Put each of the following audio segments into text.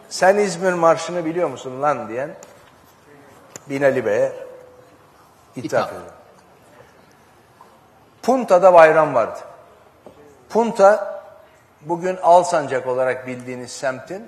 sen İzmir Marşı'nı biliyor musun lan diyen Binali Bey'e ithaf ediyor. Punta'da bayram vardı. Punta bugün Alsancak olarak bildiğiniz semtin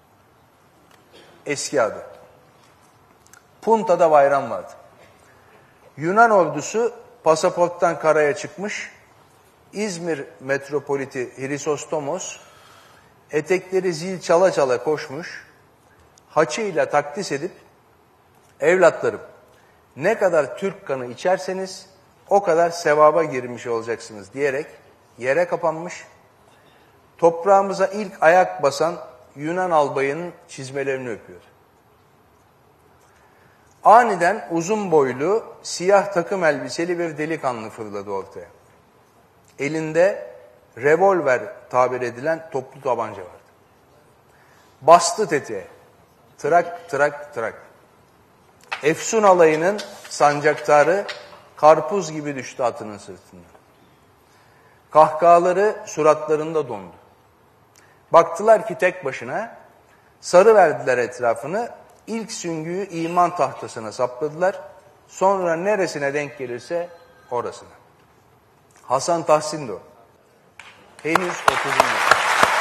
eski adı. Punta'da bayram vardı. Yunan ordusu pasaporttan karaya çıkmış. İzmir metropoliti Hrisostomos etekleri zil çala çala koşmuş. Haçıyla takdis edip evlatlarım ne kadar Türk kanı içerseniz o kadar sevaba girmiş olacaksınız diyerek yere kapanmış. Toprağımıza ilk ayak basan Yunan albayının çizmelerini öpüyor. Aniden uzun boylu, siyah takım elbiseli bir delikanlı fırladı ortaya. Elinde revolver tabir edilen toplu tabanca vardı. Bastı tetiğe. Trak trak trak. Efsun alayının sancaktarı karpuz gibi düştü atının sırtından. Kahkahaları suratlarında dondu. Baktılar ki tek başına, sarı verdiler etrafını, ilk süngüyü iman tahtasına sapladılar, sonra neresine denk gelirse orasına. Hasan Tahsin de o. Henüz 30'unda.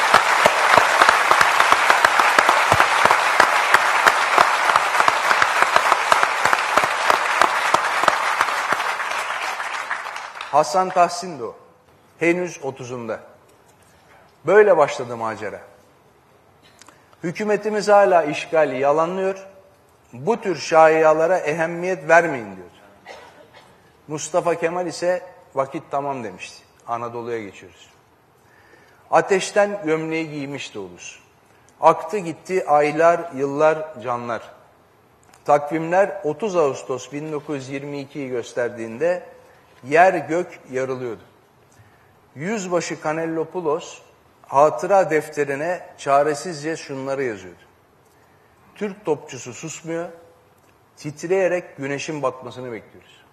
Hasan Tahsin de o. Henüz 30'unda. Böyle başladı macera. Hükümetimiz hala işgali yalanlıyor. Bu tür şaiyalara ehemmiyet vermeyin diyor. Mustafa Kemal ise vakit tamam demişti. Anadolu'ya geçiyoruz. Ateşten gömleği giymişti ulus. Aktı gitti aylar, yıllar, canlar. Takvimler 30 Ağustos 1922'yi gösterdiğinde yer gök yarılıyordu. Yüzbaşı Kanellopoulos hatıra defterine çaresizce şunları yazıyordu. Türk topçusu susmuyor, titreyerek güneşin batmasını bekliyoruz.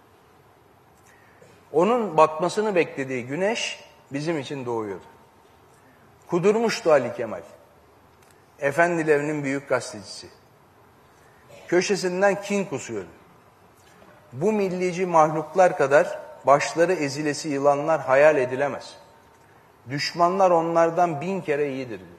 Onun batmasını beklediği güneş bizim için doğuyordu. Kudurmuştu Ali Kemal, efendilerinin büyük gazetecisi. Köşesinden kin kusuyordu. Bu millici mahluklar kadar başları ezilesi yılanlar hayal edilemez. Düşmanlar onlardan 1000 kere iyidir diyor.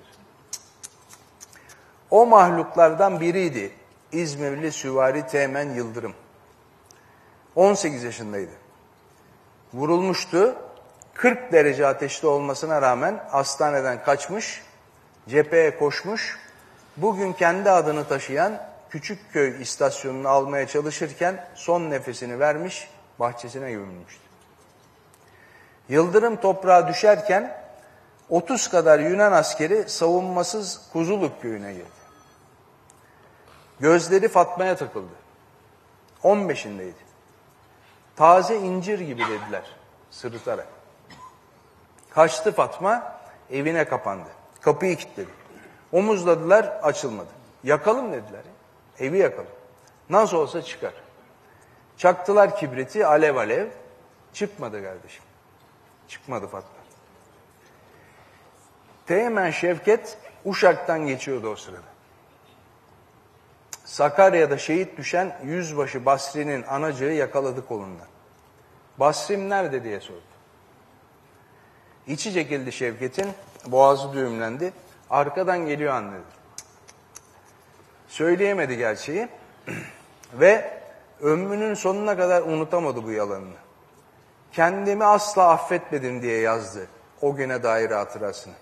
O mahluklardan biriydi İzmirli süvari Teğmen Yıldırım. 18 yaşındaydı. Vurulmuştu. 40 derece ateşli olmasına rağmen hastaneden kaçmış, cepheye koşmuş. Bugün kendi adını taşıyan Küçükköy istasyonunu almaya çalışırken son nefesini vermiş, bahçesine gömülmüştü. Yıldırım toprağa düşerken 30 kadar Yunan askeri savunmasız Kuzuluk köyüne girdi. Gözleri Fatma'ya takıldı. 15'indeydi. Taze incir gibi dediler sırıtarak. Kaçtı Fatma, evine kapandı. Kapıyı kilitledi. Omuzladılar, açılmadı. Yakalım dediler. Evi yakalım. Nasıl olsa çıkar. Çaktılar kibriti alev alev. Çıkmadı kardeşim. Çıkmadı Fatma. Teğmen Şevket Uşak'tan geçiyordu o sırada. Sakarya'da şehit düşen Yüzbaşı Basri'nin anacığı yakaladı kolundan. Basri'm nerede diye sordu. İçi çekildi Şevket'in, boğazı düğümlendi. Arkadan geliyor anne dedi. Söyleyemedi gerçeği ve ömrünün sonuna kadar unutamadı bu yalanını. Kendimi asla affetmedim diye yazdı o güne dair hatırasını.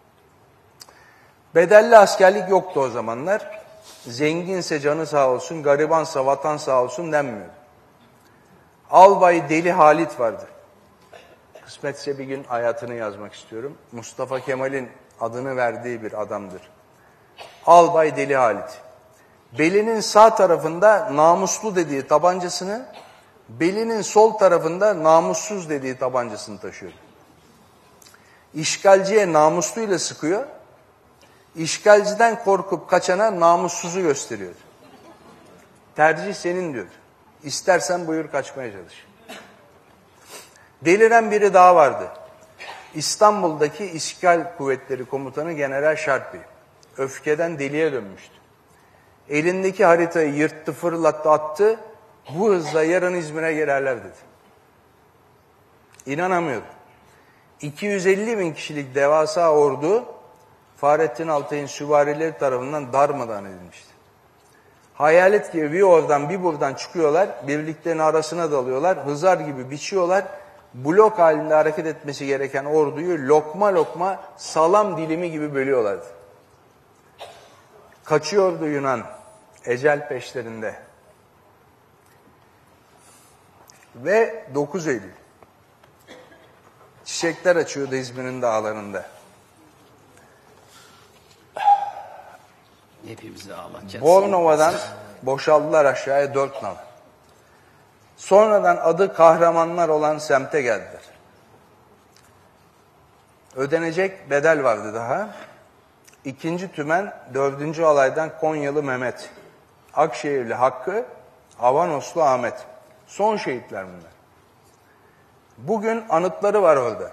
Bedelli askerlik yoktu o zamanlar. Zenginse canı sağ olsun, garibansa vatan sağ olsun denmiyordu. Albay Deli Halit vardı. Kısmetse bir gün hayatını yazmak istiyorum. Mustafa Kemal'in adını verdiği bir adamdır. Albay Deli Halit. Belinin sağ tarafında namuslu dediği tabancasını, belinin sol tarafında namussuz dediği tabancasını taşıyordu. İşgalciye namusluyla sıkıyor, işgalciden korkup kaçana namussuzu gösteriyordu. Tercih senin diyordu. İstersen buyur kaçmaya çalış. Deliren biri daha vardı. İstanbul'daki İşgal Kuvvetleri Komutanı General Şarpi. öfkeden deliye dönmüştü. Elindeki haritayı yırttı, fırlattı, attı. Bu hızla yarın İzmir'e girerler dedi. İnanamıyordu. 250 bin kişilik devasa ordu Fahrettin Altay'ın süvarileri tarafından darmadağın edilmişti. Hayalet gibi bir oradan bir buradan çıkıyorlar, birliklerin arasına dalıyorlar, hızar gibi biçiyorlar, blok halinde hareket etmesi gereken orduyu lokma lokma salam dilimi gibi bölüyorlardı. Kaçıyordu Yunan, ecel peşlerinde. Ve 9 Eylül, çiçekler açıyordu İzmir'in dağlarında. Hepimizi ağlatacağız. Bornova'dan boşaldılar aşağıya 4 nal. Sonradan adı Kahramanlar olan semte geldiler. Ödenecek bedel vardı daha. 2. Tümen 4. Alaydan Konyalı Mehmet, Akşehirli Hakkı, Avanoslu Ahmet. Son şehitler bunlar. Bugün anıtları var orada.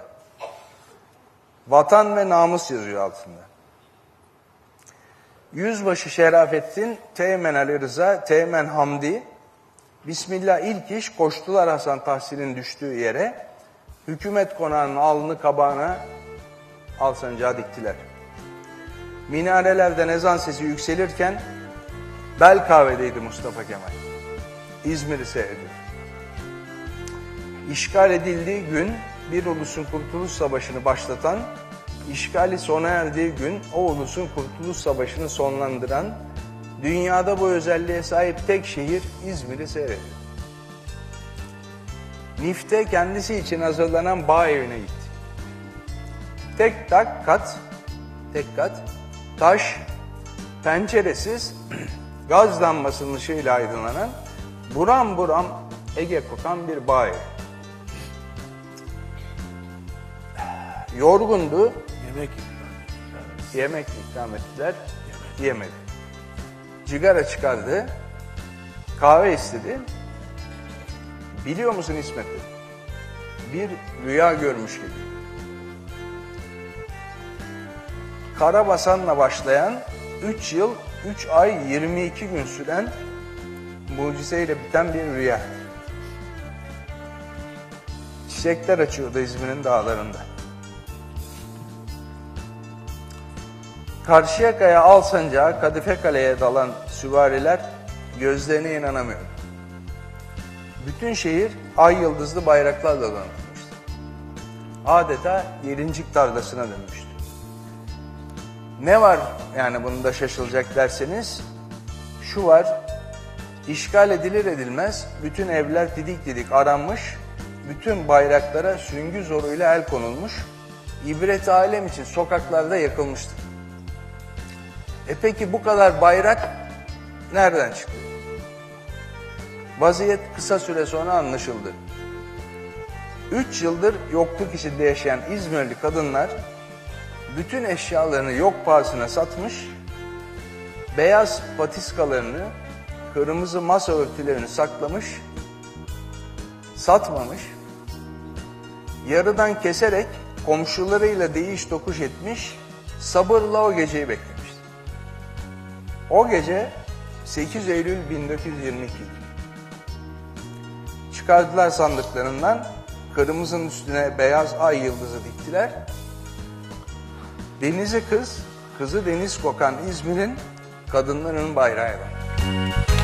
Vatan ve namus yazıyor altında. Yüzbaşı Şerafettin, Teğmen Ali Rıza, Teğmen Hamdi, Bismillah ilk iş koştular Hasan Tahsin'in düştüğü yere, hükümet konağının alnı kabağına al sancağı diktiler. Minarelerden ezan sesi yükselirken Belkahve'deydi Mustafa Kemal. İzmir'i seyrediyor. İşgal edildiği gün bir ulusun Kurtuluş Savaşı'nı başlatan, işgali sona erdiği gün o ulusun Kurtuluş Savaşı'nı sonlandıran, dünyada bu özelliğe sahip tek şehir İzmir'i seyrediyor. Nif'te kendisi için hazırlanan bağ evine gitti. Tek kat, taş, penceresiz, gaz lambasının ışığıyla aydınlanan, buram buram Ege kokan bir bağ evi. Yorgundu. Yemek ikram ettiler. Yemedi. Cigara çıkardı. Kahve istedi. Biliyor musun İsmet? Bir rüya görmüş gibi. Karabasan'la başlayan 3 yıl, 3 ay, 22 gün süren mucizeyle biten bir rüya. Çiçekler açıyordu İzmir'in dağlarında. Karşıyaka'ya Alsancak'a, Kadife Kale'ye dalan süvariler gözlerine inanamıyor. Bütün şehir ay yıldızlı bayraklarla donatılmıştı. Adeta yelincik tarlasına dönmüştü. Ne var yani bunda şaşılacak derseniz, şu var, işgal edilir edilmez bütün evler didik didik aranmış, bütün bayraklara süngü zoruyla el konulmuş, ibret alem için sokaklarda yakılmıştı. Peki bu kadar bayrak nereden çıktı? Vaziyet kısa süre sonra anlaşıldı. 3 yıldır yokluk içinde yaşayan İzmirli kadınlar bütün eşyalarını yok pahasına satmış, beyaz patiskalarını, kırmızı masa örtülerini saklamış, satmamış, yarıdan keserek komşularıyla değiş tokuş etmiş, sabırla o geceyi beklemişti. O gece 8 Eylül 1922. Çıkardılar sandıklarından, kırmızının üstüne beyaz ay yıldızı diktiler. Denizi kız, kızı deniz kokan İzmir'in kadınlarının bayrağı var.